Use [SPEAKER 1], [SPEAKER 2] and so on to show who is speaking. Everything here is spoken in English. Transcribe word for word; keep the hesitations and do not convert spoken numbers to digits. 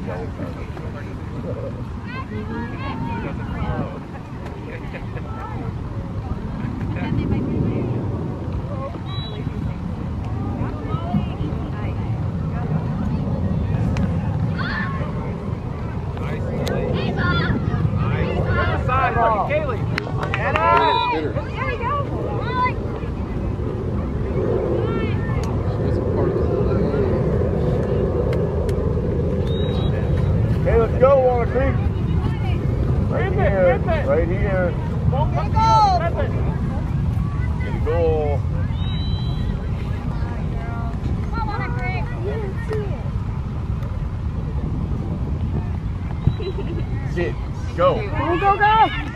[SPEAKER 1] Right here. Get a goal. Sit. Go.
[SPEAKER 2] Go, go, go.